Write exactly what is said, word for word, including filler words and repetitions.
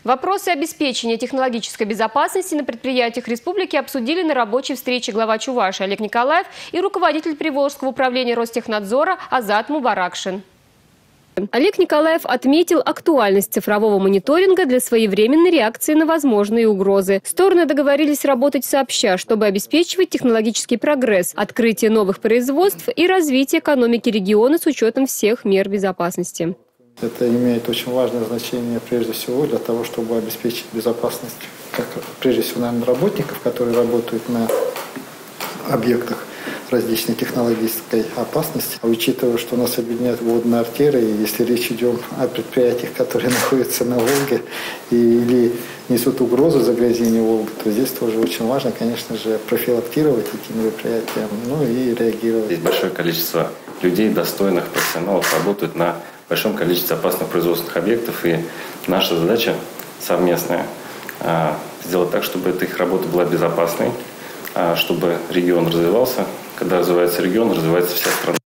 Вопросы обеспечения технологической безопасности на предприятиях республики обсудили на рабочей встрече глава Чувашии Олег Николаев и руководитель Приволжского управления Ростехнадзора Азат Мубаракшин. Олег Николаев отметил актуальность цифрового мониторинга для своевременной реакции на возможные угрозы. Стороны договорились работать сообща, чтобы обеспечивать технологический прогресс, открытие новых производств и развитие экономики региона с учетом всех мер безопасности. Это имеет очень важное значение прежде всего для того, чтобы обеспечить безопасность, как, прежде всего, наверное, работников, которые работают на объектах различной технологической опасности. А учитывая, что у нас объединяют водные артерии, если речь идет о предприятиях, которые находятся на Волге или несут угрозу загрязнения Волги, то здесь тоже очень важно, конечно же, профилактировать эти мероприятия, ну и реагировать. Здесь большое количество людей, достойных профессионалов, работают на большом количестве опасных производственных объектов, и наша задача совместная – сделать так, чтобы эта их работа была безопасной, чтобы регион развивался. Когда развивается регион, развивается вся страна.